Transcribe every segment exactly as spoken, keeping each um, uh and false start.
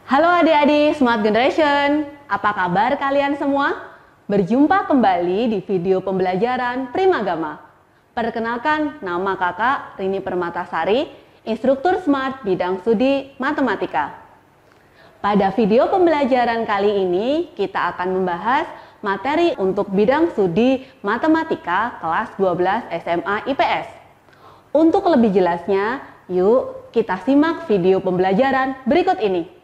Halo adik-adik Smart Generation, apa kabar kalian semua? Berjumpa kembali di video pembelajaran Primagama. Perkenalkan, nama kakak Rini Permatasari, instruktur Smart bidang studi matematika. Pada video pembelajaran kali ini, kita akan membahas materi untuk bidang studi matematika kelas dua belas S M A I P S. Untuk lebih jelasnya, yuk kita simak video pembelajaran berikut ini.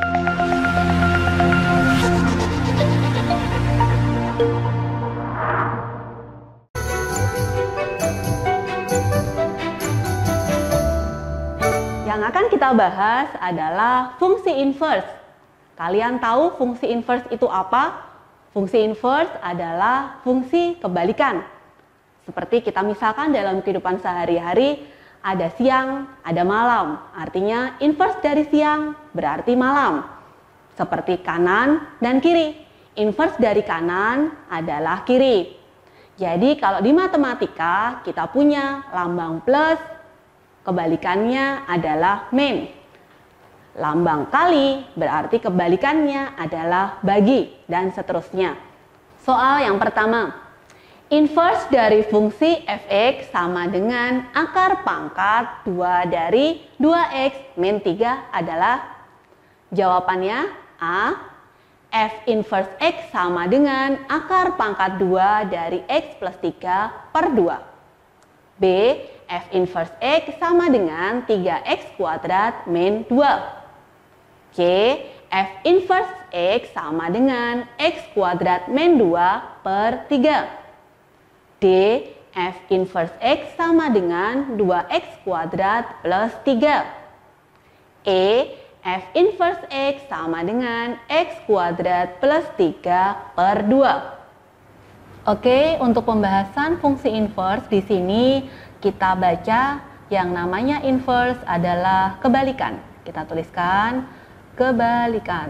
Yang akan kita bahas adalah fungsi inverse. Kalian tahu fungsi inverse itu apa? Fungsi inverse adalah fungsi kebalikan. Seperti kita misalkan dalam kehidupan sehari-hari, ada siang, ada malam. Artinya inverse dari siang berarti malam. Seperti kanan dan kiri. Inverse dari kanan adalah kiri. Jadi kalau di matematika kita punya lambang plus, kebalikannya adalah min. Lambang kali berarti kebalikannya adalah bagi, dan seterusnya. Soal yang pertama, inverse dari fungsi f(x) sama dengan akar pangkat dua dari dua x min tiga adalah? Jawabannya A. F inverse x sama dengan akar pangkat dua dari x plus tiga per dua. B. F inverse x sama dengan tiga x kuadrat min dua. C. F inverse x sama dengan x kuadrat min dua per tiga. D. F inverse x sama dengan dua x kuadrat plus tiga. E. F inverse x sama dengan x kuadrat plus tiga per dua. Oke, untuk pembahasan fungsi inverse di sini kita baca yang namanya inverse adalah kebalikan. Kita tuliskan kebalikan.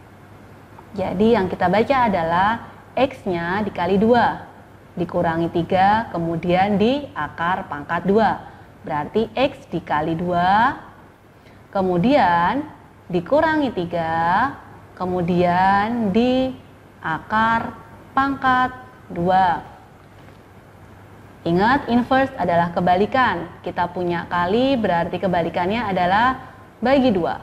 Jadi yang kita baca adalah x-nya dikali dua, dikurangi tiga, kemudian di akar pangkat dua. Berarti x dikali dua, kemudian dikurangi tiga, kemudian di akar pangkat dua. Ingat, inverse adalah kebalikan. Kita punya kali berarti kebalikannya adalah bagi dua.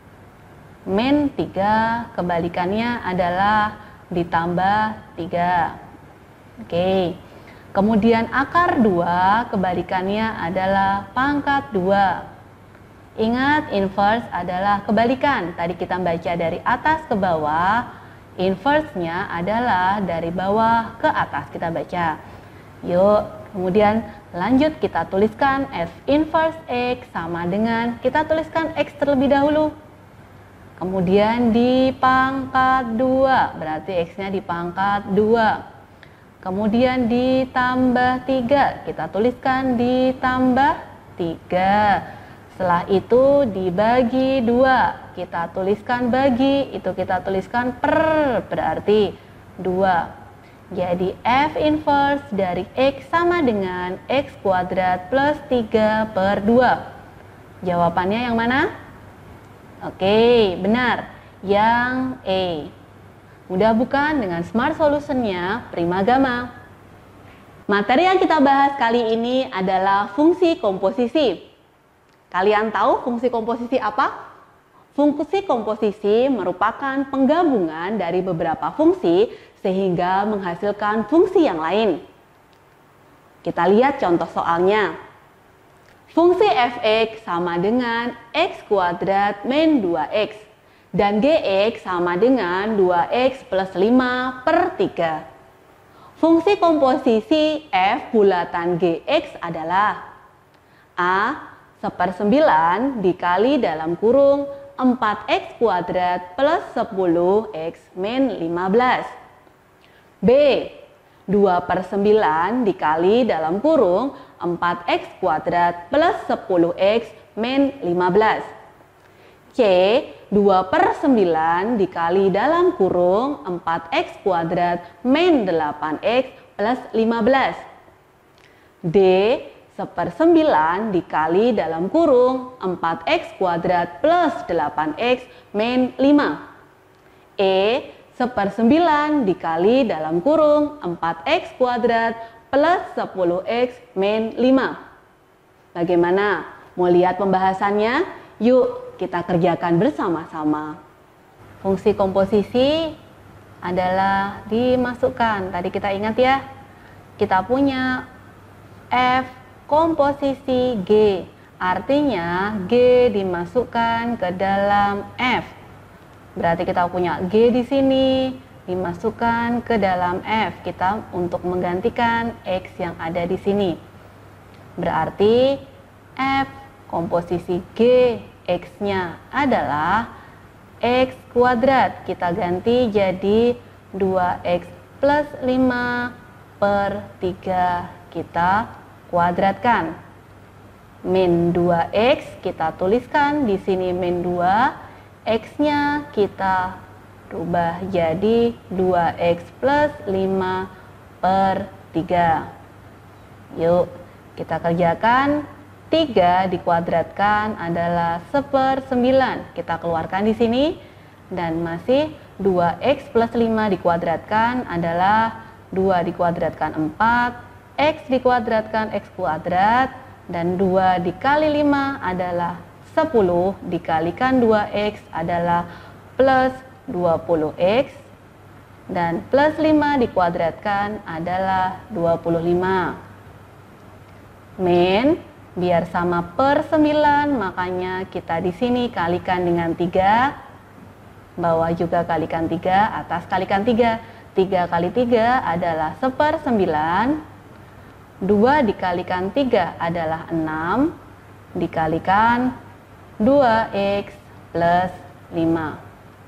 Min tiga kebalikannya adalah ditambah tiga. Oke. Kemudian akar dua kebalikannya adalah pangkat dua. Ingat, inverse adalah kebalikan. Tadi kita baca dari atas ke bawah, inverse-nya adalah dari bawah ke atas. Kita baca. Yuk, kemudian lanjut kita tuliskan F inverse x sama dengan, kita tuliskan x terlebih dahulu. Kemudian di pangkat dua, berarti x-nya di pangkat dua. Kemudian ditambah tiga, kita tuliskan ditambah tiga. Setelah itu dibagi dua, kita tuliskan bagi, itu kita tuliskan per, berarti dua. Jadi F inverse dari X sama dengan X kuadrat plus tiga per dua. Jawabannya yang mana? Oke, benar. Yang E. Mudah bukan dengan Smart Solution-nya Primagama? Materi yang kita bahas kali ini adalah fungsi komposisi. Kalian tahu fungsi komposisi apa? Fungsi komposisi merupakan penggabungan dari beberapa fungsi sehingga menghasilkan fungsi yang lain. Kita lihat contoh soalnya. Fungsi f(x) sama dengan x kuadrat min dua x dan gx sama dengan dua x plus lima per tiga. Fungsi komposisi f bulatan gx adalah A. sepersembilan dikali dalam kurung empat x kuadrat plus sepuluh x min lima belas. B. dua per sembilan dikali dalam kurung empat x kuadrat plus sepuluh x min lima belas. C. dua per sembilan dikali dalam kurung empat x kuadrat min delapan x plus lima belas. D. sepersembilan dikali dalam kurung empat x kuadrat plus delapan x min lima. E sepersembilan dikali dalam kurung empat x kuadrat plus sepuluh x min lima. Bagaimana? Mau lihat pembahasannya? Yuk kita kerjakan bersama-sama. Fungsi komposisi adalah dimasukkan. Tadi kita ingat ya, kita punya F komposisi G. Artinya G dimasukkan ke dalam F. Berarti kita punya G di sini dimasukkan ke dalam F. Kita untuk menggantikan X yang ada di sini. Berarti F komposisi G X-nya adalah X kuadrat. Kita ganti jadi dua x plus lima per tiga. Kita kuadratkan. Min dua x kita tuliskan di sini min dua. X-nya kita rubah jadi dua x plus lima per tiga. Yuk kita kerjakan. tiga dikuadratkan adalah sepersembilan. Kita keluarkan di sini. Dan masih dua x plus lima dikuadratkan adalah dua dikuadratkan empat. X dikuadratkan x kuadrat. Dan dua dikali lima adalah sepuluh, dikalikan dua x adalah plus dua puluh x, dan plus lima dikuadratkan adalah dua puluh lima. Min, biar sama per sembilan, makanya kita di sini kalikan dengan tiga, bawah juga kalikan tiga, atas kalikan tiga. tiga kali tiga adalah sepersembilan, dua dikalikan tiga adalah enam, dikalikan dua x plus lima.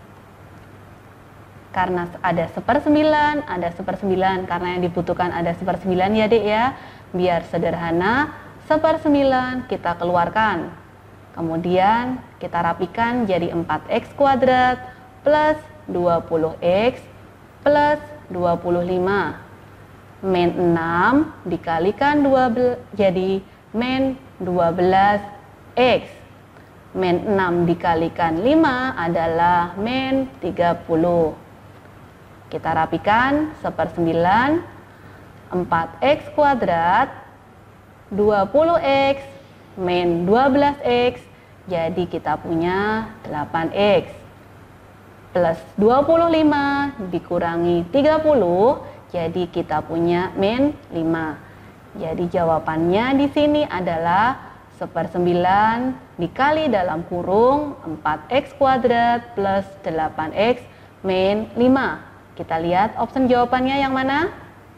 Karena ada sepersembilan, ada sepersembilan, karena yang dibutuhkan ada sepersembilan ya dek ya. Biar sederhana, sepersembilan kita keluarkan. Kemudian kita rapikan jadi empat x kuadrat plus dua puluh x plus dua puluh lima. Min enam dikalikan dua belas jadi min dua belas x. Min enam dikalikan lima adalah min tiga puluh. Kita rapikan sepersembilan, empat x kuadrat, dua puluh x, min dua belas x, jadi kita punya delapan x. Plus dua puluh lima dikurangi tiga puluh, jadi kita punya min lima. Jadi jawabannya di sini adalah sepersembilan dikali dalam kurung empat x kuadrat plus delapan x min lima. Kita lihat opsi jawabannya yang mana?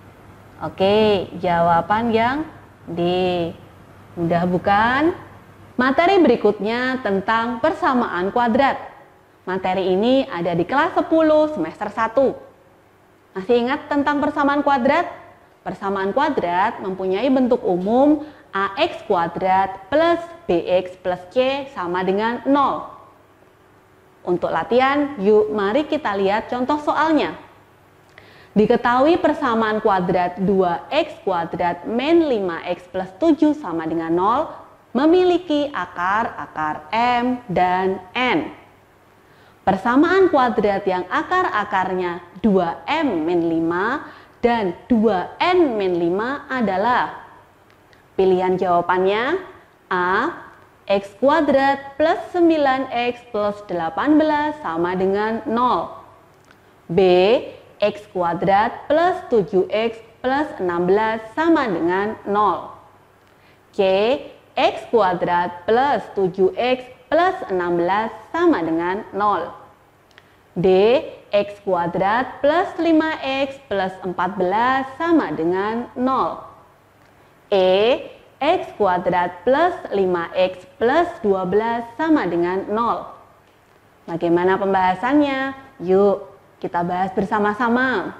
Oke, jawaban yang D. Mudah bukan? Materi berikutnya tentang persamaan kuadrat. Materi ini ada di kelas sepuluh semester satu. Masih ingat tentang persamaan kuadrat? Persamaan kuadrat mempunyai bentuk umum ax kuadrat plus bx plus c sama dengan nol. Untuk latihan, yuk mari kita lihat contoh soalnya. Diketahui persamaan kuadrat dua x kuadrat min lima x plus tujuh sama dengan nol memiliki akar-akar m dan n. Persamaan kuadrat yang akar-akarnya dua m min lima dan dua n min lima adalah pilihan jawabannya A. X kuadrat plus sembilan x plus delapan belas sama dengan nol. B. X kuadrat plus tujuh x plus enam belas sama dengan nol. C. X kuadrat plus tujuh x plus enam belas sama dengan nol. D. X kuadrat plus lima x plus empat belas sama dengan nol. E. X kuadrat plus lima x plus dua belas sama dengan nol. Bagaimana pembahasannya? Yuk kita bahas bersama-sama.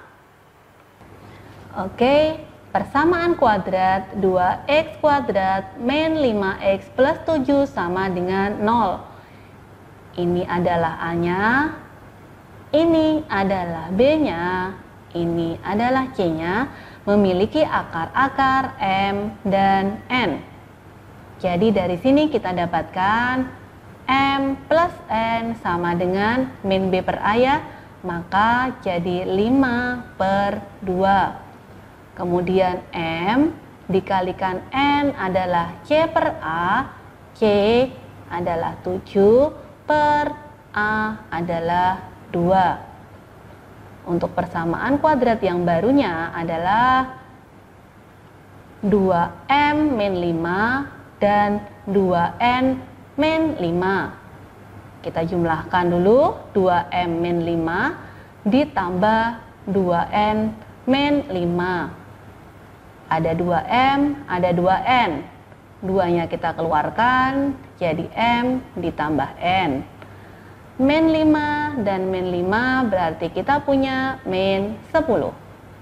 Oke, persamaan kuadrat dua x kuadrat min lima x plus tujuh sama dengan nol. Ini adalah A-nya, ini adalah B-nya, ini adalah C-nya. memiliki akar-akar M dan N. Jadi dari sini kita dapatkan M plus N sama dengan min B per A ya, maka jadi lima per dua. Kemudian M dikalikan N adalah C per A, C adalah tujuh per A adalah dua. Untuk persamaan kuadrat yang barunya adalah dua M min lima dan dua N min lima. Kita jumlahkan dulu dua M min lima ditambah dua N min lima. Ada dua M, ada dua N. Duanya kita keluarkan, jadi M ditambah N. Min lima dan min lima berarti kita punya min sepuluh.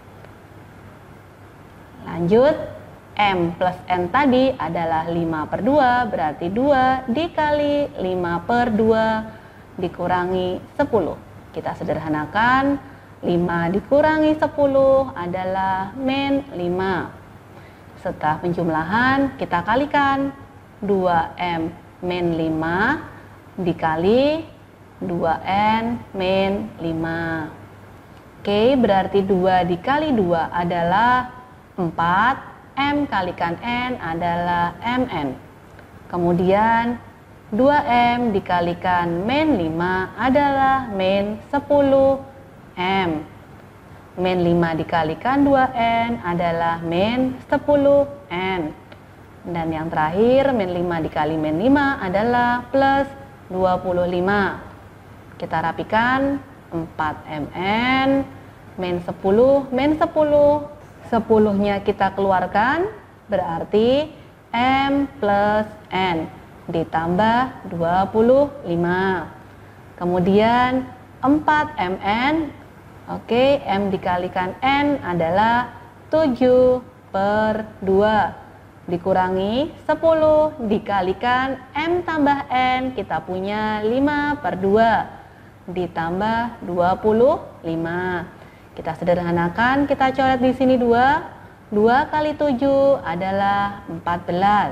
Lanjut. M plus N tadi adalah lima per dua, berarti dua dikali lima per dua dikurangi sepuluh. Kita sederhanakan, lima dikurangi sepuluh adalah min lima. Setelah penjumlahan, kita kalikan dua M min lima dikali dua N min lima. Oke, berarti dua dikali dua adalah empat. M kalikan N adalah M N. Kemudian dua M dikalikan min lima adalah min sepuluh M. Min lima dikalikan dua N adalah min sepuluh N. Dan yang terakhir min lima dikali min lima adalah plus dua puluh lima. Kita rapikan empat M N min sepuluh min sepuluh. sepuluhnya kita keluarkan, berarti M plus N ditambah dua puluh lima. Kemudian empat M N, oke, M dikalikan N adalah tujuh per dua. Dikurangi sepuluh dikalikan M tambah N, kita punya lima per dua. Ditambah dua puluh lima. Kita sederhanakan, kita coret di sini dua. dua kali tujuh adalah empat belas.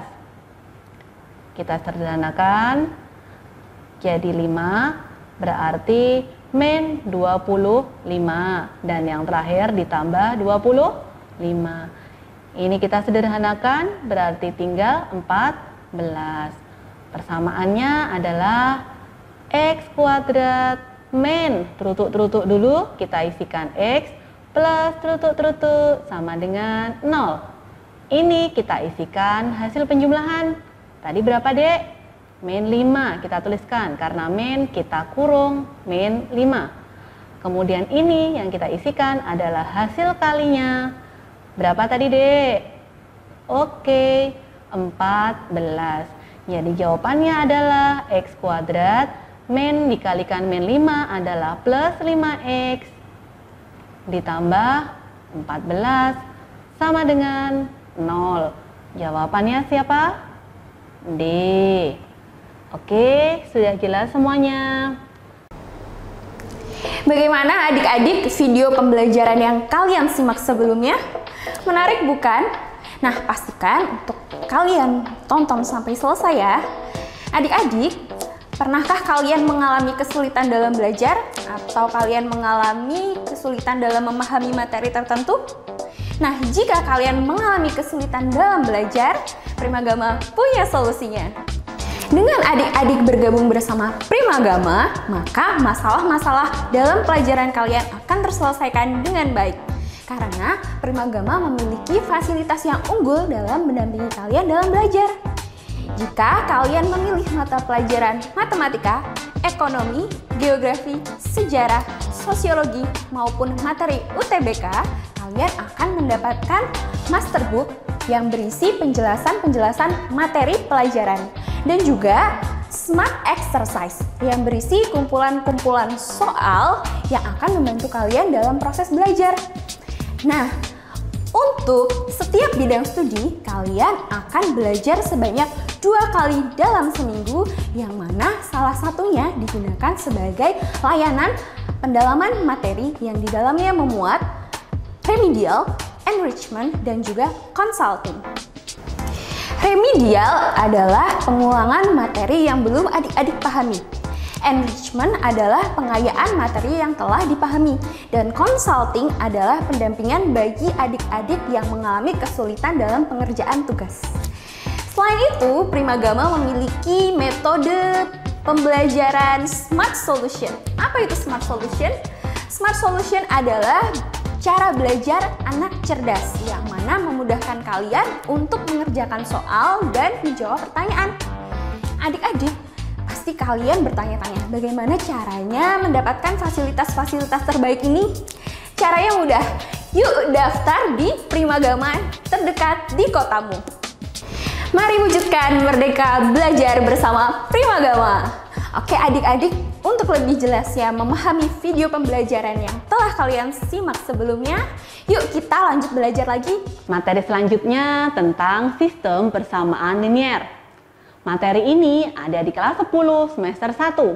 Kita sederhanakan, jadi lima, berarti min dua puluh lima. Dan yang terakhir ditambah dua puluh lima. Ini kita sederhanakan, berarti tinggal empat belas. Persamaannya adalah X kuadrat min terutuk-terutuk dulu, kita isikan X plus terutuk-terutuk sama dengan nol. Ini kita isikan hasil penjumlahan. Tadi berapa dek? Min lima kita tuliskan, karena min kita kurung min lima. Kemudian ini yang kita isikan adalah hasil kalinya. Berapa tadi dek? Oke, empat belas. Jadi jawabannya adalah X kuadrat min dikalikan min lima adalah plus lima X ditambah empat belas sama dengan nol. Jawabannya siapa? D. Oke, sudah jelas semuanya. Bagaimana adik-adik video pembelajaran yang kalian simak sebelumnya? Menarik bukan? Nah, pastikan untuk kalian tonton sampai selesai ya. Adik-adik, pernahkah kalian mengalami kesulitan dalam belajar atau kalian mengalami kesulitan dalam memahami materi tertentu? Nah, jika kalian mengalami kesulitan dalam belajar, Primagama punya solusinya. Dengan adik-adik bergabung bersama Primagama, maka masalah-masalah dalam pelajaran kalian akan terselesaikan dengan baik. Karena Primagama memiliki fasilitas yang unggul dalam mendampingi kalian dalam belajar. Jika kalian memilih mata pelajaran matematika, ekonomi, geografi, sejarah, sosiologi, maupun materi U T B K, kalian akan mendapatkan masterbook yang berisi penjelasan-penjelasan materi pelajaran dan juga smart exercise yang berisi kumpulan-kumpulan soal yang akan membantu kalian dalam proses belajar. Nah, untuk setiap bidang studi, kalian akan belajar sebanyak dua kali dalam seminggu, yang mana salah satunya digunakan sebagai layanan pendalaman materi yang di dalamnya memuat remedial, enrichment, dan juga consulting. Remedial adalah pengulangan materi yang belum adik-adik pahami. Enrichment adalah pengayaan materi yang telah dipahami. Dan consulting adalah pendampingan bagi adik-adik yang mengalami kesulitan dalam pengerjaan tugas. Selain itu, Primagama memiliki metode pembelajaran Smart Solution. Apa itu Smart Solution? Smart Solution adalah cara belajar anak cerdas yang mana memudahkan kalian untuk mengerjakan soal dan menjawab pertanyaan. Adik-adik, pasti kalian bertanya-tanya bagaimana caranya mendapatkan fasilitas-fasilitas terbaik ini? Caranya mudah, yuk daftar di Primagama terdekat di kotamu. Mari wujudkan merdeka belajar bersama Primagama. Oke adik-adik, untuk lebih jelasnya memahami video pembelajaran yang telah kalian simak sebelumnya, yuk kita lanjut belajar lagi. Materi selanjutnya tentang sistem persamaan linier. Materi ini ada di kelas sepuluh semester satu.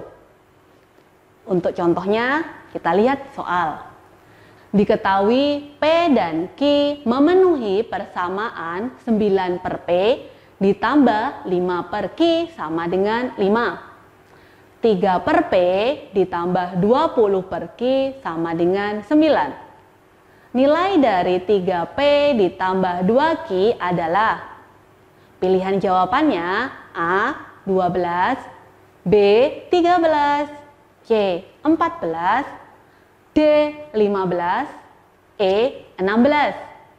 Untuk contohnya, kita lihat soal. Diketahui P dan Q memenuhi persamaan sembilan per P ditambah lima per Q sama dengan lima. tiga per P ditambah dua puluh per Q sama dengan sembilan. Nilai dari tiga P ditambah dua Q adalah, pilihan jawabannya A dua belas, B tiga belas, C empat belas, D lima belas, E enam belas.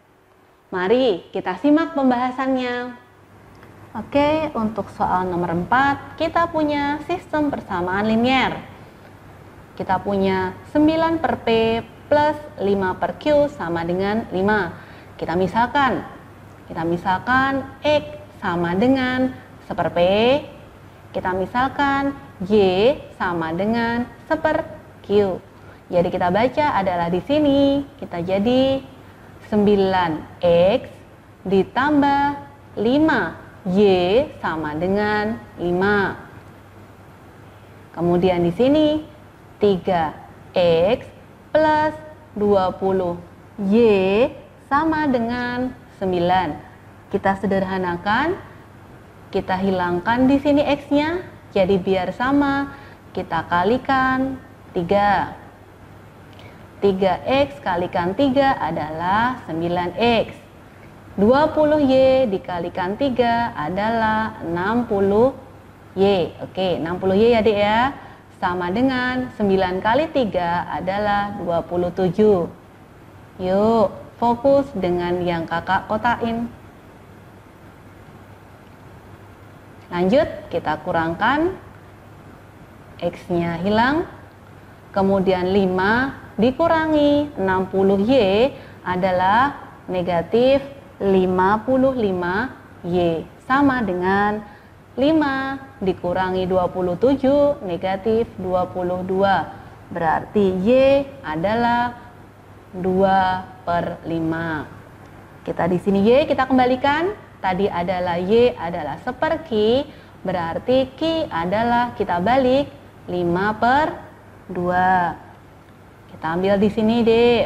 Mari kita simak pembahasannya. Oke, untuk soal nomor empat, kita punya sistem persamaan linier. Kita punya sembilan per P plus lima per Q sama dengan lima. Kita misalkan, kita misalkan X sama dengan seper P. Kita misalkan Y sama dengan seper Q. Jadi kita baca adalah di sini, kita jadi sembilan X ditambah lima Y sama dengan lima. Kemudian di sini tiga X plus dua puluh Y sama dengan sembilan. Kita sederhanakan, kita hilangkan di sini X-nya, jadi biar sama, kita kalikan tiga. tiga X kalikan tiga adalah sembilan X. dua puluh Y dikalikan tiga adalah enam puluh Y. Oke, enam puluh Y ya Dek ya. Sama dengan sembilan kali tiga adalah dua puluh tujuh. Yuk, fokus dengan yang kakak kotakin. Lanjut, kita kurangkan. X-nya hilang. Kemudian lima dikurangi enam puluh Y adalah negatif lima puluh lima Y, sama dengan lima dikurangi dua puluh tujuh negatif dua puluh dua, berarti Y adalah dua per lima. Kita di sini Y kita kembalikan, tadi adalah Y adalah seper Q, berarti Q adalah kita balik lima per dua. Kita ambil di sini Dek.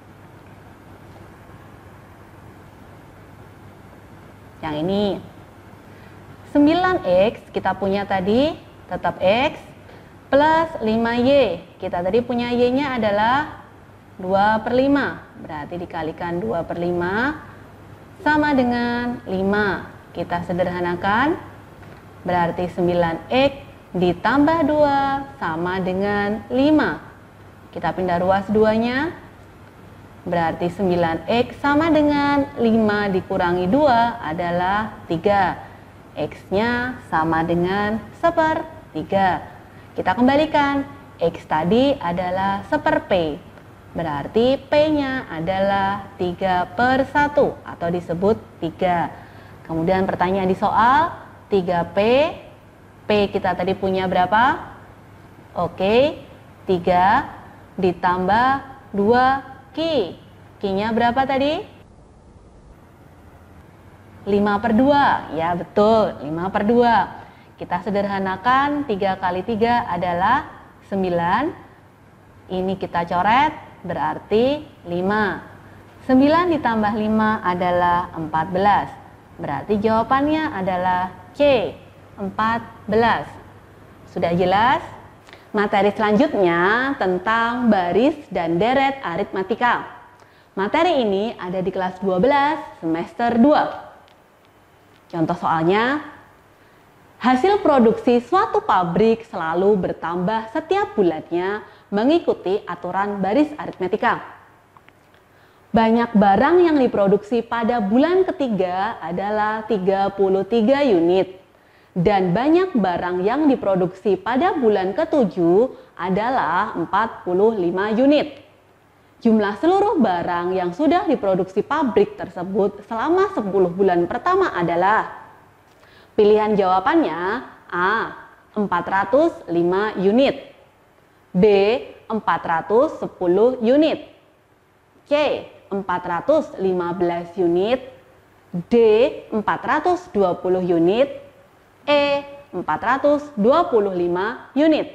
Yang ini sembilan X kita punya tadi tetap X plus lima Y. Kita tadi punya Y-nya adalah dua per lima. Berarti dikalikan dua per lima sama dengan lima. Kita sederhanakan. Berarti sembilan X ditambah dua sama dengan lima. Kita pindah ruas duanya. Berarti sembilan X sama dengan lima dikurangi dua adalah tiga. X-nya sama dengan seper tiga. Kita kembalikan. X tadi adalah seper P. Berarti P-nya adalah tiga per satu atau disebut tiga. Kemudian pertanyaan di soal, tiga P. P kita tadi punya berapa? Oke, tiga ditambah dua Q. Q-nya berapa tadi? lima per dua. Ya betul, lima per dua. Kita sederhanakan, tiga kali tiga adalah sembilan. Ini kita coret, berarti lima. sembilan ditambah lima adalah empat belas. Berarti jawabannya adalah C, empat belas. Sudah jelas? Materi selanjutnya tentang baris dan deret aritmatika. Materi ini ada di kelas dua belas semester dua. Contoh soalnya, hasil produksi suatu pabrik selalu bertambah setiap bulannya mengikuti aturan baris aritmatika. Banyak barang yang diproduksi pada bulan ketiga adalah tiga puluh tiga unit. Dan banyak barang yang diproduksi pada bulan ketujuh adalah empat puluh lima unit. Jumlah seluruh barang yang sudah diproduksi pabrik tersebut selama sepuluh bulan pertama adalah, pilihan jawabannya A, empat ratus lima unit, B, empat ratus sepuluh unit, C, empat ratus lima belas unit, D, empat ratus dua puluh unit, E, empat ratus dua puluh lima unit.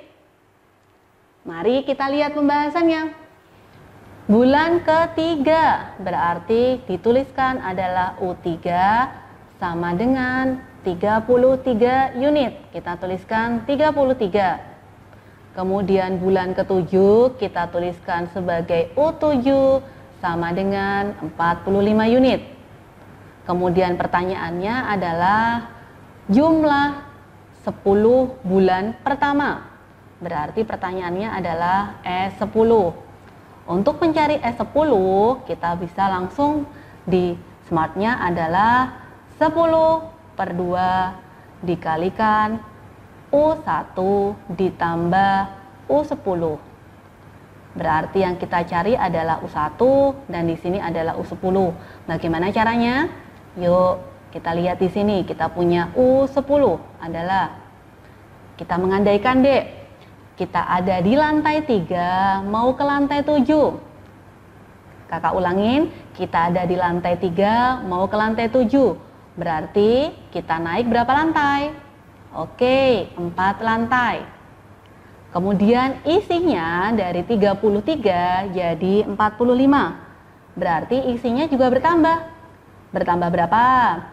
Mari kita lihat pembahasannya. Bulan ketiga berarti dituliskan adalah U tiga sama dengan tiga puluh tiga unit. Kita tuliskan tiga puluh tiga. Kemudian bulan ketujuh kita tuliskan sebagai U tujuh sama dengan empat puluh lima unit. Kemudian pertanyaannya adalah jumlah sepuluh bulan pertama. Berarti pertanyaannya adalah E sepuluh. Untuk mencari E sepuluh, kita bisa langsung di smartnya adalah sepuluh per dua dikalikan U satu ditambah U sepuluh. Berarti yang kita cari adalah U satu dan di sini adalah U sepuluh. Bagaimana caranya? Yuk kita lihat di sini, kita punya U sepuluh adalah, kita mengandaikan dek, kita ada di lantai tiga mau ke lantai tujuh. Kakak ulangin, kita ada di lantai tiga mau ke lantai tujuh. Berarti kita naik berapa lantai? Oke, empat lantai. Kemudian isinya dari tiga puluh tiga jadi empat puluh lima. Berarti isinya juga bertambah. Bertambah berapa?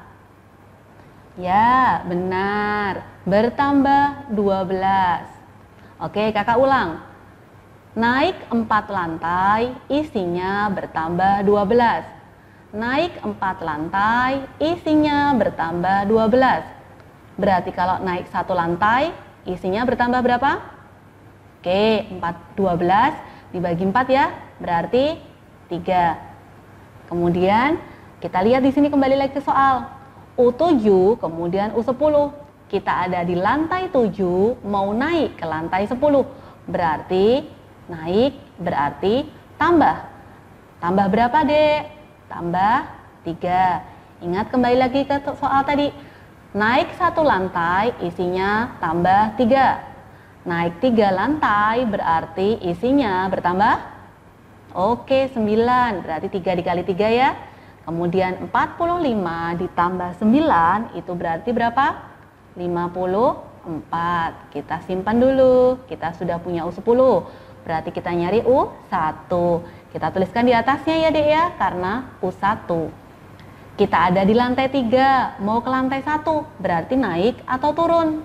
Ya, benar. Bertambah dua belas. Oke, kakak ulang. Naik empat lantai, isinya bertambah dua belas. Naik empat lantai, isinya bertambah dua belas. Berarti kalau naik satu lantai, isinya bertambah berapa? Oke, empat, dua belas dibagi empat ya, berarti tiga. Kemudian kita lihat di sini kembali lagi ke soal. U tujuh kemudian U sepuluh. Kita ada di lantai tujuh mau naik ke lantai sepuluh. Berarti naik berarti tambah. Tambah berapa, Dek? Tambah tiga. Ingat kembali lagi ke soal tadi. Naik satu lantai isinya tambah tiga. Naik tiga lantai berarti isinya bertambah? Oke, sembilan. Berarti tiga dikali tiga ya. Kemudian empat puluh lima ditambah sembilan itu berarti berapa? lima puluh empat. Kita simpan dulu. Kita sudah punya U sepuluh. Berarti kita nyari U satu. Kita tuliskan di atasnya ya Dek ya, karena U satu. Kita ada di lantai tiga, mau ke lantai satu. Berarti naik atau turun?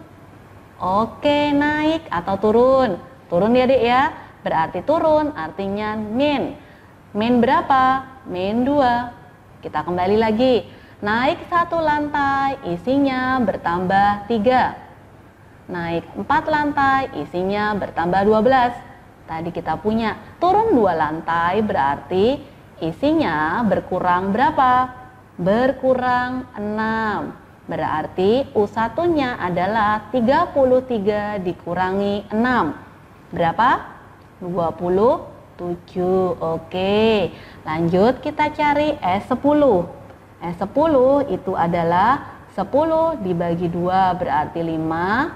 Oke, naik atau turun? Turun ya Dek ya. Berarti turun artinya min. Min berapa? Min dua. Kita kembali lagi, naik satu lantai, isinya bertambah tiga. Naik empat lantai, isinya bertambah dua belas. Tadi kita punya turun dua lantai, berarti isinya berkurang berapa? Berkurang enam. Berarti U satu-nya adalah tiga puluh tiga dikurangi enam. Berapa? dua puluh tujuh. Oke, lanjut kita cari E sepuluh. E sepuluh itu adalah sepuluh dibagi dua berarti lima,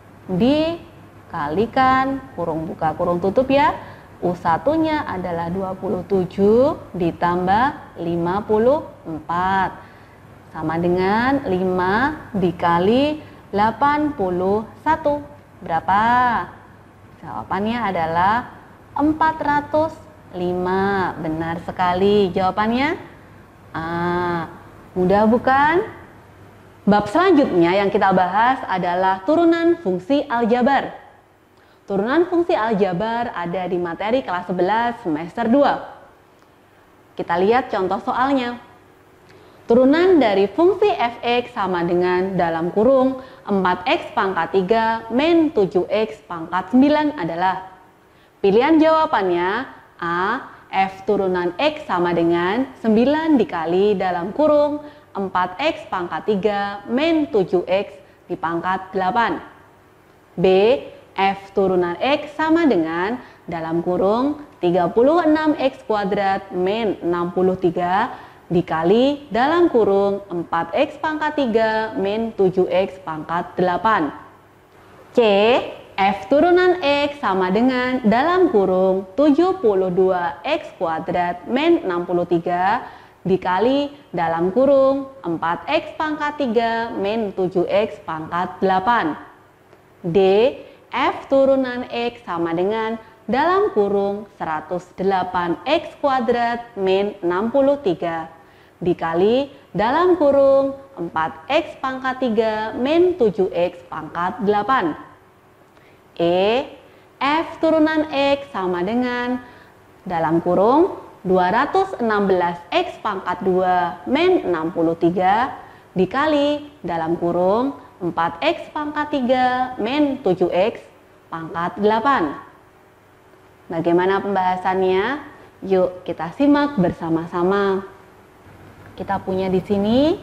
dikalikan kurung buka kurung tutup ya. U satu-nya adalah dua puluh tujuh ditambah lima puluh empat sama dengan lima dikali delapan puluh satu. Berapa? Jawabannya adalah empat ratus lima. Benar sekali jawabannya. Ah, mudah bukan? Bab selanjutnya yang kita bahas adalah turunan fungsi aljabar. Turunan fungsi aljabar ada di materi kelas sebelas semester dua. Kita lihat contoh soalnya. Turunan dari fungsi f(x) sama dengan dalam kurung empat x pangkat tiga min tujuh x pangkat sembilan adalah. Pilihan jawabannya A. F turunan x sama dengan sembilan dikali dalam kurung empat x pangkat tiga min tujuh x di pangkat delapan. B. F turunan x sama dengan dalam kurung tiga puluh enam x kuadrat min enam puluh tiga dikali dalam kurung empat x pangkat tiga min tujuh x pangkat delapan. C. F turunan x sama dengan dalam kurung tujuh puluh dua x kuadrat min enam puluh tiga dikali dalam kurung empat x pangkat tiga min tujuh x pangkat delapan. D. F turunan x sama dengan dalam kurung seratus delapan x kuadrat min enam puluh tiga dikali dalam kurung empat x pangkat tiga min tujuh x pangkat delapan. E. F turunan x sama dengan dalam kurung dua ratus enam belas x pangkat dua min enam puluh tiga dikali dalam kurung empat x pangkat tiga min tujuh x pangkat delapan. Bagaimana pembahasannya? Yuk kita simak bersama-sama. Kita punya di sini,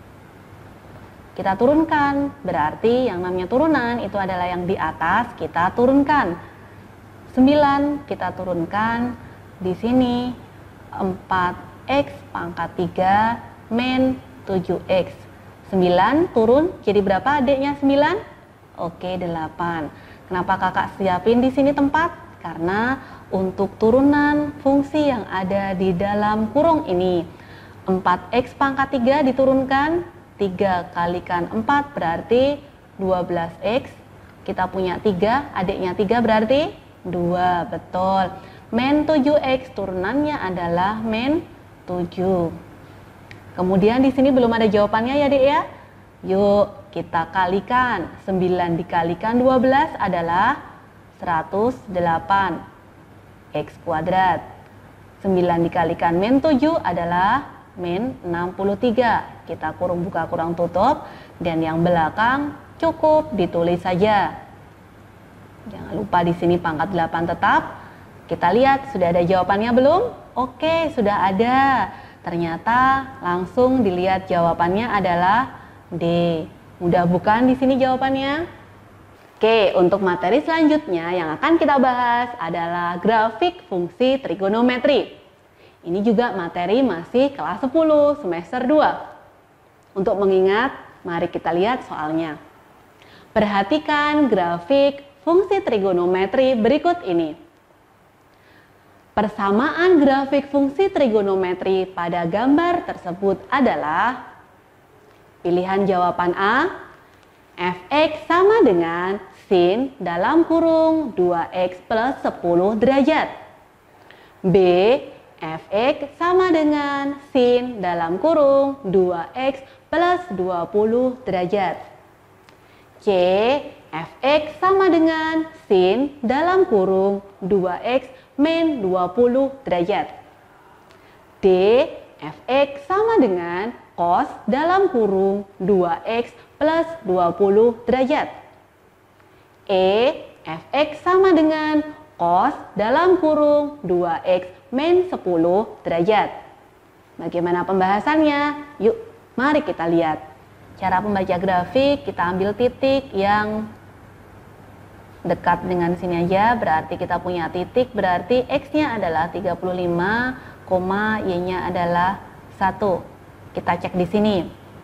kita turunkan. Berarti yang namanya turunan itu adalah yang di atas kita turunkan. sembilan kita turunkan di sini empat x pangkat tiga min tujuh x. sembilan turun jadi berapa adiknya sembilan? Oke, delapan. Kenapa kakak siapin di sini tempat? Karena untuk turunan fungsi yang ada di dalam kurung ini empat x pangkat tiga diturunkan, tiga kalikan empat berarti dua belas x. Kita punya tiga, adiknya tiga berarti dua, betul. Min tujuh x turunannya adalah min tujuh. Kemudian di sini belum ada jawabannya ya, Dek ya. Yuk kita kalikan. sembilan dikalikan dua belas adalah seratus delapan x kuadrat. sembilan dikalikan min tujuh adalah min enam puluh tiga. Kita kurung buka kurang tutup dan yang belakang cukup ditulis saja. Jangan lupa di sini pangkat delapan tetap. Kita lihat sudah ada jawabannya belum? Oke, sudah ada. Ternyata langsung dilihat jawabannya adalah D. Mudah bukan di sini jawabannya? Oke, untuk materi selanjutnya yang akan kita bahas adalah grafik fungsi trigonometri. Ini juga materi masih kelas sepuluh semester dua. Untuk mengingat, mari kita lihat soalnya. Perhatikan grafik fungsi trigonometri berikut ini. Persamaan grafik fungsi trigonometri pada gambar tersebut adalah pilihan jawaban A, f(x) sama dengan sin dalam kurung dua x plus sepuluh derajat. B, f(x) sama dengan sin dalam kurung dua x plus dua puluh derajat. C, f(x) sama dengan sin dalam kurung dua x min dua puluh derajat. D, f(x) sama dengan cos dalam kurung dua x plus dua puluh derajat. E, f(x) sama dengan cos dalam kurung dua x min sepuluh derajat. Bagaimana pembahasannya? Yuk, mari kita lihat. Cara membaca grafik, kita ambil titik yang dekat dengan sini aja, berarti kita punya titik, berarti x-nya adalah tiga puluh lima, y-nya adalah satu. Kita cek di sini.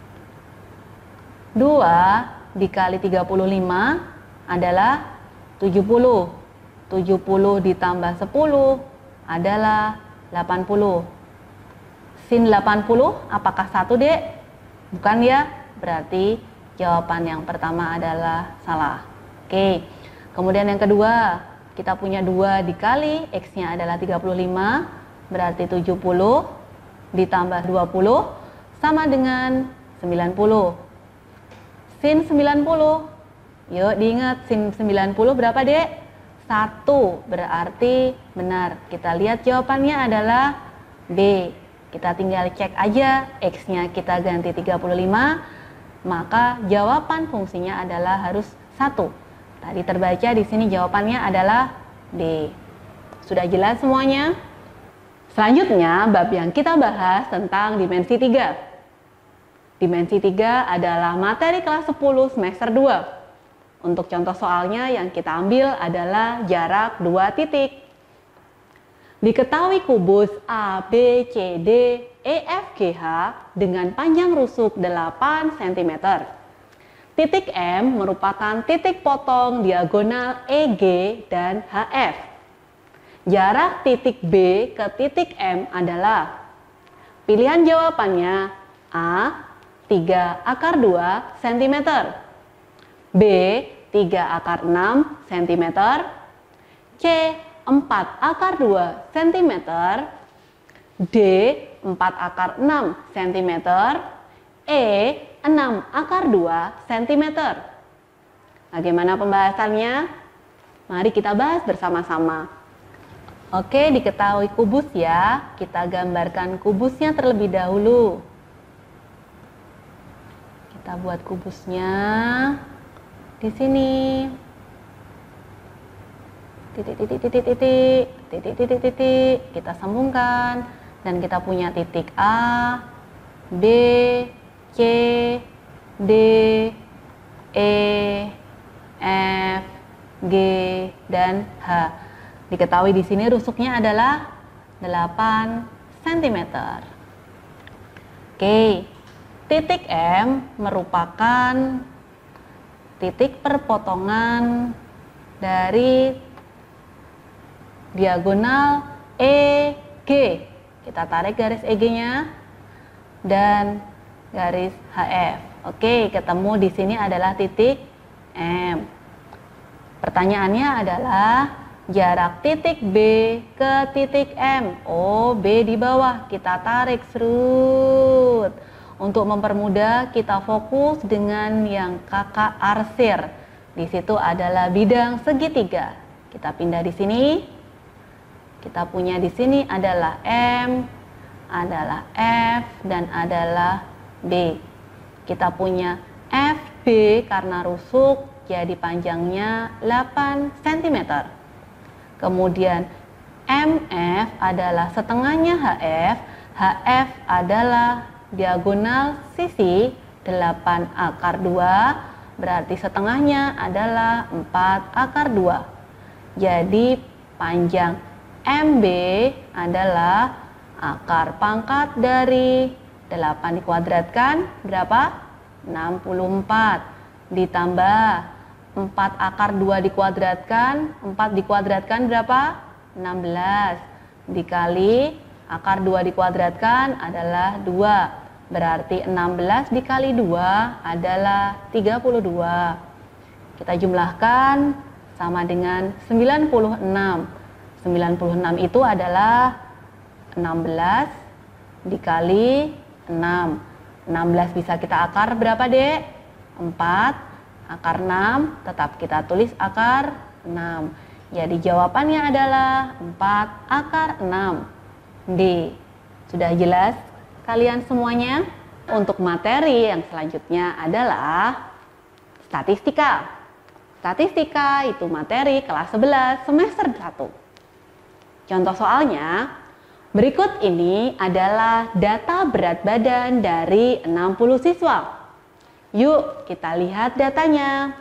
dua dikali tiga puluh lima adalah tujuh puluh. tujuh puluh ditambah sepuluh adalah delapan puluh. Sin delapan puluh apakah satu, Dek? Bukan ya? Berarti jawaban yang pertama adalah salah. Oke. Kemudian yang kedua, kita punya dua dikali X-nya adalah tiga puluh lima, berarti tujuh puluh ditambah dua puluh sama dengan sembilan puluh. Sin sembilan puluh, yuk diingat sin sembilan puluh berapa dek? satu, berarti benar. Kita lihat jawabannya adalah B. Kita tinggal cek aja, X-nya kita ganti tiga puluh lima, maka jawaban fungsinya adalah harus satu. Tadi terbaca di sini jawabannya adalah D. Sudah jelas semuanya? Selanjutnya, bab yang kita bahas tentang dimensi tiga. Dimensi tiga adalah materi kelas sepuluh semester dua. Untuk contoh soalnya yang kita ambil adalah jarak dua titik. Diketahui kubus A, B, C, D, E, F, G, H dengan panjang rusuk delapan sentimeter. Titik M merupakan titik potong diagonal E G dan H F. Jarak titik B ke titik M adalah, pilihan jawabannya A, tiga akar dua sentimeter, B, tiga akar enam sentimeter, C, empat akar dua sentimeter, D, empat akar enam sentimeter, E, enam akar dua sentimeter. Bagaimana pembahasannya? Mari kita bahas bersama-sama. Oke, diketahui kubus ya. Kita gambarkan kubusnya terlebih dahulu. Kita buat kubusnya di sini. Titik, titik, titik, titik, titik, titik, titik. Kita sambungkan dan kita punya titik A, B, C, D, E, F, G, dan H. Diketahui di sini rusuknya adalah delapan sentimeter. Oke, titik M merupakan titik perpotongan dari diagonal E G. Kita tarik garis E G-nya dan garis H F. Oke, ketemu di sini adalah titik M. Pertanyaannya adalah jarak titik B ke titik M. Oh, B di bawah. Kita tarik serut. Untuk mempermudah, kita fokus dengan yang kakak arsir. Di situ adalah bidang segitiga. Kita pindah di sini. Kita punya di sini adalah M, adalah F, dan adalah B. Kita punya F B karena rusuk, jadi panjangnya delapan sentimeter. Kemudian M F adalah setengahnya H F, H F adalah diagonal sisi delapan akar dua, berarti setengahnya adalah empat akar dua. Jadi panjang M B adalah akar pangkat dari delapan dikuadratkan berapa? enam puluh empat ditambah empat akar dua dikuadratkan, empat dikuadratkan berapa? enam belas dikali akar dua dikuadratkan adalah dua, berarti enam belas dikali dua adalah tiga puluh dua. Kita jumlahkan sama dengan sembilan puluh enam. sembilan puluh enam itu adalah enam belas dikali enam. enam belas bisa kita akar berapa dek? empat. Akar enam tetap kita tulis akar enam. Jadi jawabannya adalah empat akar enam. D. Sudah jelas kalian semuanya? Untuk materi yang selanjutnya adalah statistika. Statistika itu materi kelas sebelas semester satu. Contoh soalnya, berikut ini adalah data berat badan dari enam puluh siswa. Yuk kita lihat datanya.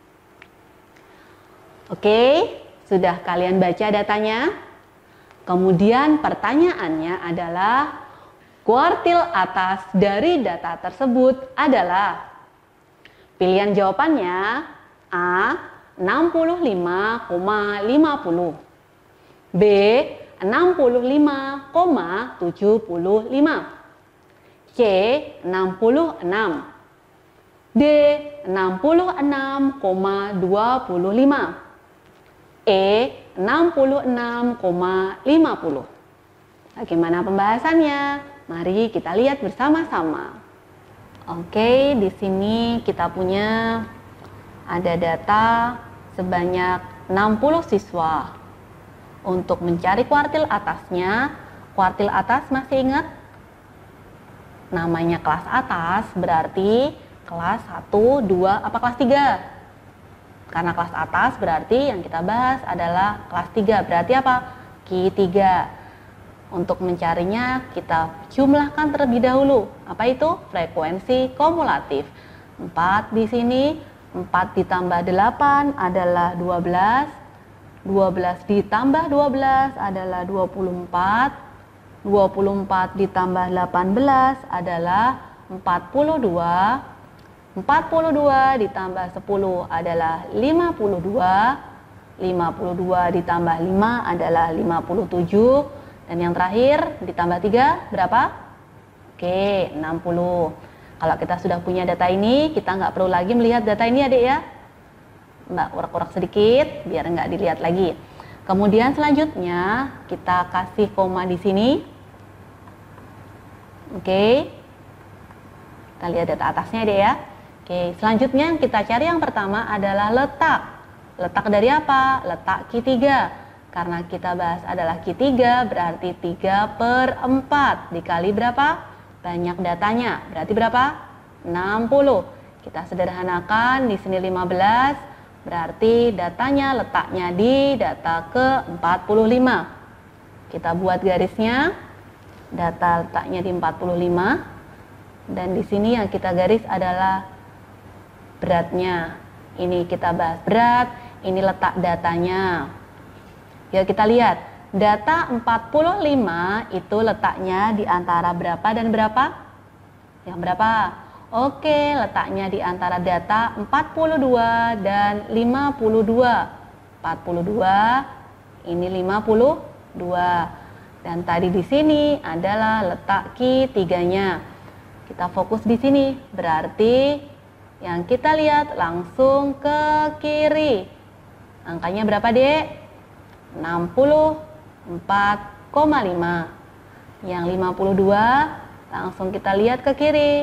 Oke, sudah kalian baca datanya? Kemudian pertanyaannya adalah, kuartil atas dari data tersebut adalah, pilihan jawabannya A, enam puluh lima koma lima puluh, B, enam puluh lima koma tujuh puluh lima, C, enam puluh enam, D, enam puluh enam koma dua puluh lima, E, enam puluh enam koma lima puluh. Bagaimana pembahasannya? Mari kita lihat bersama-sama. Oke, di sini kita punya ada data sebanyak enam puluh siswa. Untuk mencari kuartil atasnya, kuartil atas masih ingat? Namanya kelas atas, berarti kelas satu, dua, apa kelas tiga? Karena kelas atas berarti yang kita bahas adalah kelas tiga. Berarti apa? Q tiga. Untuk mencarinya kita jumlahkan terlebih dahulu. Apa itu? Frekuensi kumulatif. empat di sini, empat ditambah delapan adalah dua belas. dua belas ditambah dua belas adalah dua puluh empat. dua puluh empat ditambah delapan belas adalah empat puluh dua. empat puluh dua ditambah sepuluh adalah lima puluh dua. lima puluh dua ditambah lima adalah lima puluh tujuh. Dan yang terakhir ditambah tiga berapa? Oke, enam puluh. Kalau kita sudah punya data ini, kita nggak perlu lagi melihat data ini adik ya. Mbak urak-urak sedikit biar nggak dilihat lagi. Kemudian selanjutnya kita kasih koma di sini. Oke. Kita lihat data atasnya deh ya. Oke, selanjutnya kita cari yang pertama adalah letak. Letak dari apa? Letak Q tiga. Karena kita bahas adalah Q tiga, berarti tiga per empat. Dikali berapa? Banyak datanya. Berarti berapa? enam puluh. Kita sederhanakan, di sini lima belas. Berarti datanya letaknya di data ke empat puluh lima. Kita buat garisnya. Data letaknya di empat puluh lima. Dan di sini yang kita garis adalah beratnya. Ini kita bahas berat, ini letak datanya. Ya kita lihat, data empat puluh lima itu letaknya di antara berapa dan berapa? Yang berapa? Oke, letaknya di antara data empat puluh dua dan lima puluh dua. empat puluh dua, ini lima puluh dua. Dan tadi di sini adalah letak Q tiga-nya. Kita fokus di sini, berarti yang kita lihat langsung ke kiri. Angkanya berapa, Dek? enam puluh empat koma lima. Yang lima puluh dua langsung kita lihat ke kiri.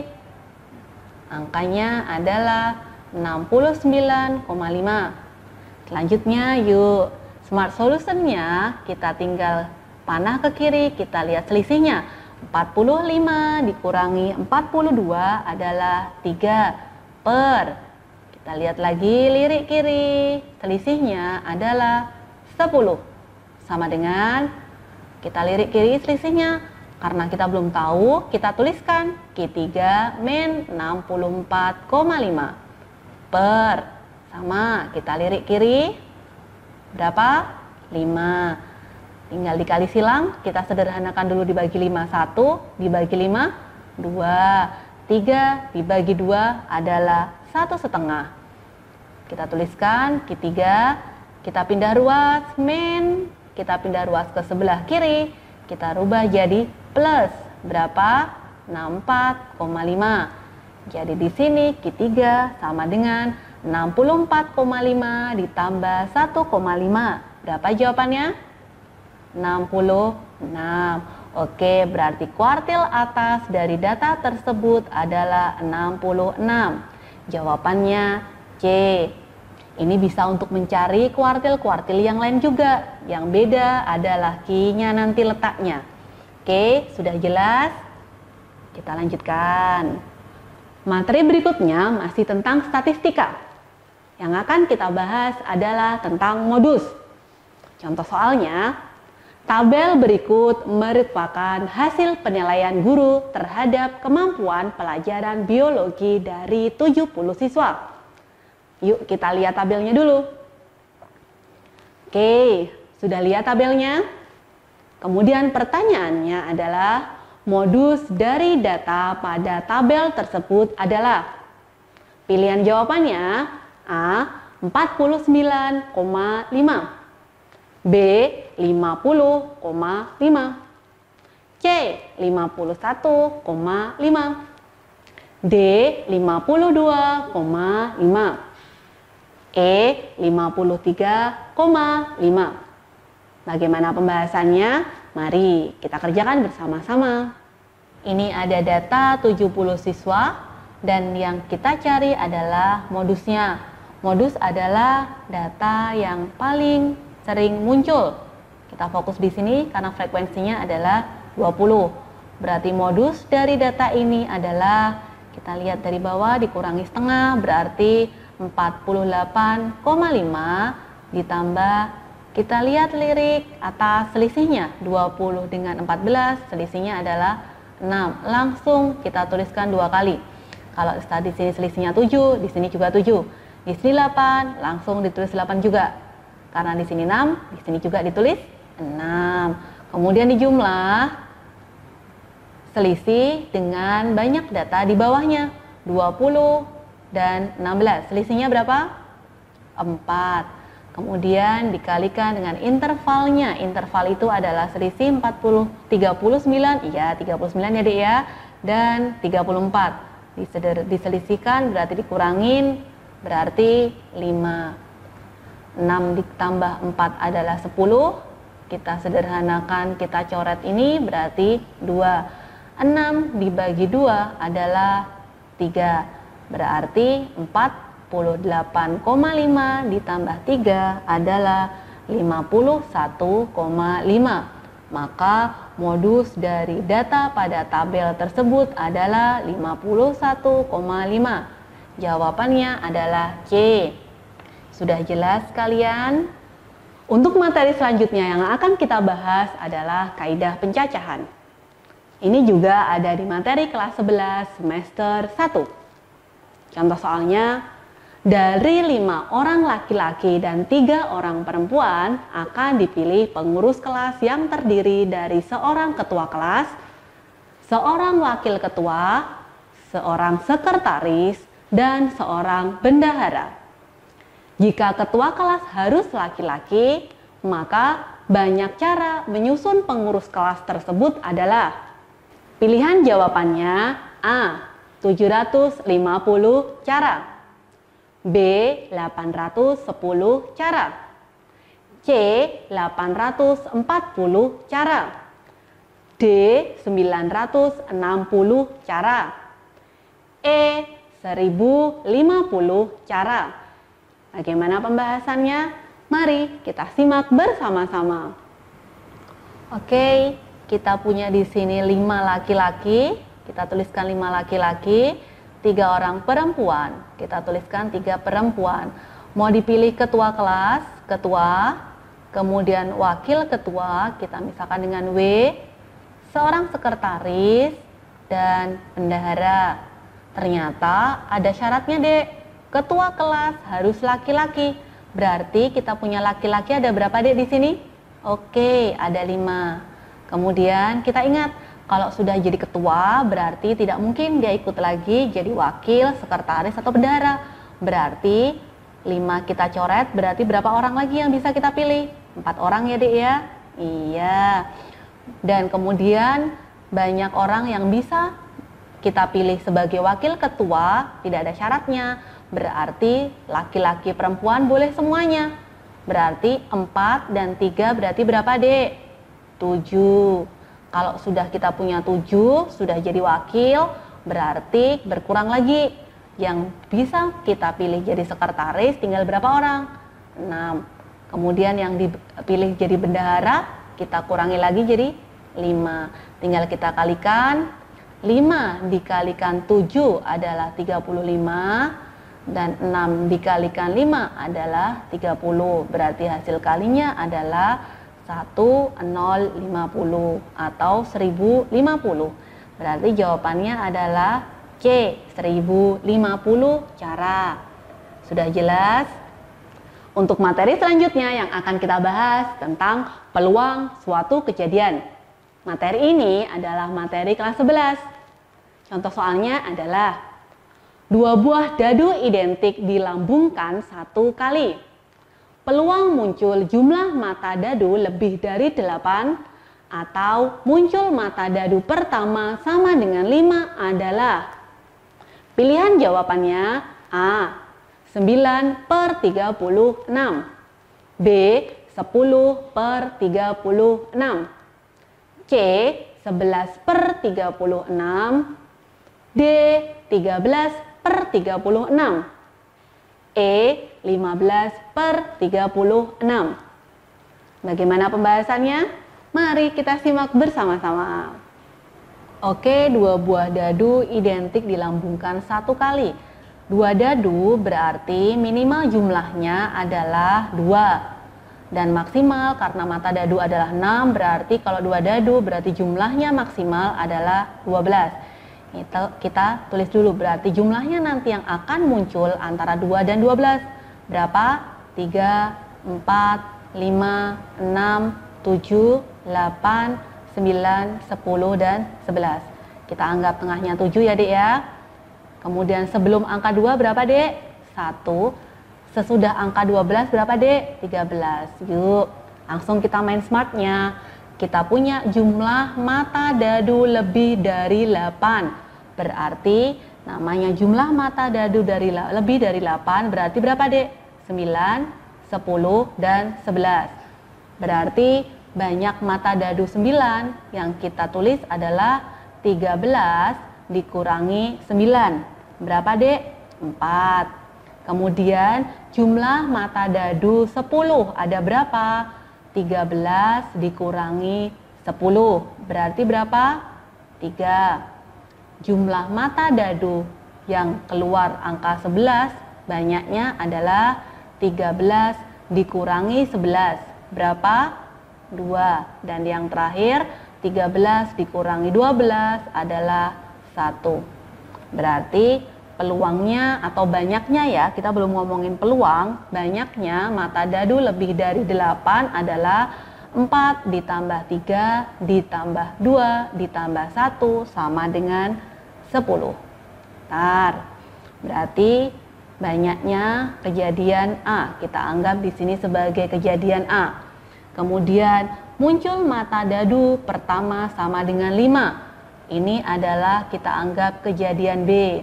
Angkanya adalah enam puluh sembilan koma lima. Selanjutnya yuk, smart solutionnya kita tinggal panah ke kiri, kita lihat selisihnya. empat puluh lima dikurangi empat puluh dua adalah tiga per. Kita lihat lagi lirik kiri, selisihnya adalah sepuluh. Sama dengan kita lirik kiri selisihnya. Karena kita belum tahu, kita tuliskan Q tiga min enam puluh empat koma lima per. Sama, kita lirik kiri berapa? lima. Tinggal dikali silang, kita sederhanakan dulu dibagi lima, satu, dibagi lima, dua, tiga, dibagi dua adalah satu setengah. Kita tuliskan Q tiga. Kita pindah ruas, min, kita pindah ruas ke sebelah kiri, kita rubah jadi plus, berapa? enam puluh empat koma lima. Jadi di sini Q tiga sama dengan enam puluh empat koma lima ditambah satu koma lima. Berapa jawabannya? enam puluh enam. Oke, berarti kuartil atas dari data tersebut adalah enam puluh enam. Jawabannya C. Ini bisa untuk mencari kuartil-kuartil yang lain juga. Yang beda adalah Q-nya nanti letaknya. Oke, sudah jelas? Kita lanjutkan. Materi berikutnya masih tentang statistika. Yang akan kita bahas adalah tentang modus. Contoh soalnya, tabel berikut merupakan hasil penilaian guru terhadap kemampuan pelajaran biologi dari tujuh puluh siswa. Yuk kita lihat tabelnya dulu. Oke, sudah lihat tabelnya? Kemudian pertanyaannya adalah modus dari data pada tabel tersebut adalah. Pilihan jawabannya A. empat puluh sembilan koma lima, B. lima puluh koma lima, C. lima puluh satu koma lima, D. lima puluh dua koma lima, E lima puluh tiga koma lima. Bagaimana pembahasannya? Mari kita kerjakan bersama-sama. Ini ada data tujuh puluh siswa dan yang kita cari adalah modusnya. Modus adalah data yang paling sering muncul. Kita fokus di sini karena frekuensinya adalah dua puluh. Berarti modus dari data ini adalah, kita lihat dari bawah dikurangi setengah, berarti empat puluh delapan koma lima ditambah, kita lihat lirik atas selisihnya dua puluh dengan empat belas, selisihnya adalah enam. Langsung kita tuliskan dua kali. Kalau tadi sini selisihnya tujuh, di sini juga tujuh. Di sini delapan, langsung ditulis delapan juga. Karena di sini enam, di sini juga ditulis enam. Kemudian dijumlah selisih dengan banyak data di bawahnya, dua puluh dan enam belas. Selisihnya berapa? empat. Kemudian dikalikan dengan intervalnya. Interval itu adalah selisih empat puluh, tiga puluh sembilan, iya tiga puluh sembilan ya Dek ya, dan tiga puluh empat. Diseder, diselisihkan berarti dikurangin, berarti lima. enam ditambah empat adalah sepuluh. Kita sederhanakan, kita coret ini berarti dua. enam dibagi dua adalah tiga. Berarti empat puluh delapan koma lima ditambah tiga adalah lima puluh satu koma lima. Maka modus dari data pada tabel tersebut adalah lima puluh satu koma lima. Jawabannya adalah C. Sudah jelas kalian? Untuk materi selanjutnya yang akan kita bahas adalah kaidah pencacahan. Ini juga ada di materi kelas sebelas semester satu. Contoh soalnya, dari lima orang laki-laki dan tiga orang perempuan akan dipilih pengurus kelas yang terdiri dari seorang ketua kelas, seorang wakil ketua, seorang sekretaris, dan seorang bendahara. Jika ketua kelas harus laki-laki, maka banyak cara menyusun pengurus kelas tersebut adalah: pilihan jawabannya A. tujuh ratus lima puluh cara, B. delapan ratus sepuluh cara, C. delapan ratus empat puluh cara, D. sembilan ratus enam puluh cara, E. seribu lima puluh cara. Bagaimana pembahasannya? Mari kita simak bersama-sama. Oke. Kita punya di sini lima laki-laki, kita tuliskan lima laki-laki, tiga orang perempuan, kita tuliskan tiga perempuan. Mau dipilih ketua kelas, ketua, kemudian wakil ketua, kita misalkan dengan W, seorang sekretaris, dan bendahara. Ternyata ada syaratnya Dek, ketua kelas harus laki-laki. Berarti kita punya laki-laki ada berapa Dek di sini? Oke, ada lima. Kemudian kita ingat, kalau sudah jadi ketua berarti tidak mungkin dia ikut lagi jadi wakil, sekretaris, atau bendahara. Berarti lima kita coret, berarti berapa orang lagi yang bisa kita pilih? Empat orang ya Dek ya? Iya. Dan kemudian banyak orang yang bisa kita pilih sebagai wakil ketua, tidak ada syaratnya. Berarti laki-laki perempuan boleh semuanya. Berarti empat dan tiga berarti berapa Dek? tujuh. Kalau sudah kita punya tujuh, sudah jadi wakil, berarti berkurang lagi. Yang bisa kita pilih jadi sekretaris tinggal berapa orang? enam. Kemudian yang dipilih jadi bendahara, kita kurangi lagi jadi lima. Tinggal kita kalikan, lima dikalikan tujuh adalah tiga puluh lima, dan enam dikalikan lima adalah tiga puluh. Berarti hasil kalinya adalah seribu lima puluh atau seribu lima puluh. Berarti jawabannya adalah C, seribu lima puluh cara. Sudah jelas? Untuk materi selanjutnya yang akan kita bahas tentang peluang suatu kejadian. Materi ini adalah materi kelas sebelas. Contoh soalnya adalah dua buah dadu identik dilambungkan satu kali. Peluang muncul jumlah mata dadu lebih dari delapan atau muncul mata dadu pertama sama dengan lima adalah. Pilihan jawabannya A. sembilan per tiga puluh enam, B. sepuluh per tiga puluh enam. C, sebelas per tiga puluh enam. D, tiga belas per tiga puluh enam. E, lima belas per tiga puluh enam. Bagaimana pembahasannya? Mari kita simak bersama-sama. Oke, dua buah dadu identik dilambungkan satu kali. Dua dadu berarti minimal jumlahnya adalah dua. Dan maksimal karena mata dadu adalah enam, berarti kalau dua dadu berarti jumlahnya maksimal adalah dua belas. Kita, kita tulis dulu, berarti jumlahnya nanti yang akan muncul antara dua dan dua belas. Berapa? tiga, empat, lima, enam, tujuh, delapan, sembilan, sepuluh, dan sebelas. Kita anggap tengahnya tujuh ya, Dek ya. Kemudian sebelum angka dua berapa, Dek? satu. Sesudah angka dua belas berapa, Dek? tiga belas. Yuk, langsung kita main smartnya. Kita punya jumlah mata dadu lebih dari delapan. Berarti namanya jumlah mata dadu dari lebih dari delapan berarti berapa, Dek? sembilan, sepuluh, dan sebelas. Berarti banyak mata dadu sembilan, yang kita tulis adalah tiga belas dikurangi sembilan. Berapa, Dek? empat. Kemudian jumlah mata dadu sepuluh ada berapa? tiga belas dikurangi sepuluh. Berarti berapa? tiga. Jumlah mata dadu yang keluar angka sebelas banyaknya adalah tiga belas dikurangi sebelas. Berapa? dua. Dan yang terakhir tiga belas dikurangi dua belas adalah satu. Berarti peluangnya atau banyaknya ya, kita belum ngomongin peluang, banyaknya mata dadu lebih dari delapan adalah empat ditambah tiga ditambah dua ditambah satu sama dengan sepuluh. Ntar, berarti banyaknya kejadian A, kita anggap di sini sebagai kejadian A. Kemudian muncul mata dadu pertama sama dengan lima. Ini adalah kita anggap kejadian B.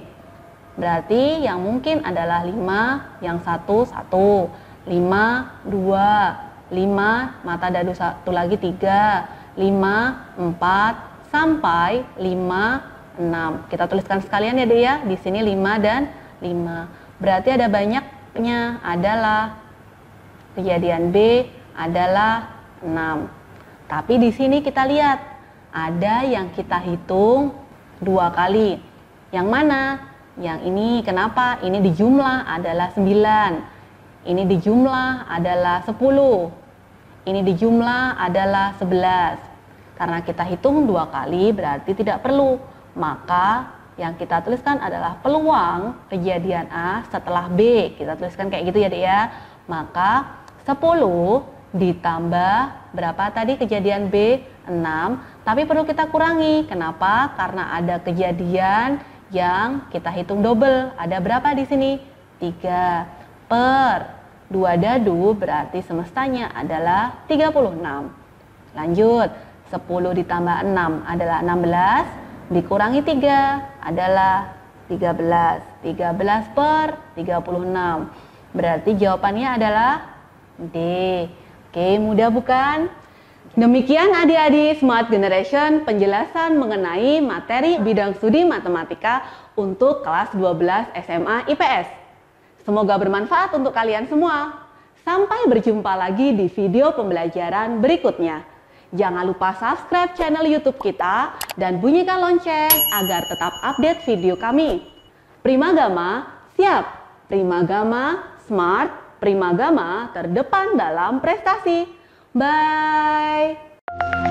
Berarti yang mungkin adalah lima, yang satu, satu, lima, dua, lima, mata dadu satu lagi tiga, lima, empat, sampai lima, enam. Kita tuliskan sekalian ya, Dek ya, di sini lima dan lima. Berarti ada banyaknya adalah kejadian B adalah enam. Tapi di sini kita lihat, ada yang kita hitung dua kali. Yang mana? Yang ini kenapa? Ini dijumlah adalah sembilan. Ini dijumlah adalah sepuluh. Ini dijumlah adalah sebelas. Karena kita hitung dua kali berarti tidak perlu. Maka yang kita tuliskan adalah peluang kejadian A setelah B. Kita tuliskan kayak gitu ya, Dek ya. Maka sepuluh ditambah berapa tadi kejadian B? enam. Tapi perlu kita kurangi. Kenapa? Karena ada kejadian yang kita hitung double. Ada berapa di sini? tiga per dua dadu berarti semestanya adalah tiga puluh enam. Lanjut, sepuluh ditambah enam adalah enam belas, dikurangi tiga adalah tiga belas. tiga belas per tiga puluh enam. Berarti jawabannya adalah D. Oke, mudah bukan? Demikian adik-adik Smart Generation penjelasan mengenai materi bidang studi matematika untuk kelas dua belas S M A I P S. Semoga bermanfaat untuk kalian semua. Sampai berjumpa lagi di video pembelajaran berikutnya. Jangan lupa subscribe channel YouTube kita dan bunyikan lonceng agar tetap update video kami. Primagama siap, Primagama smart, Primagama terdepan dalam prestasi. Bye.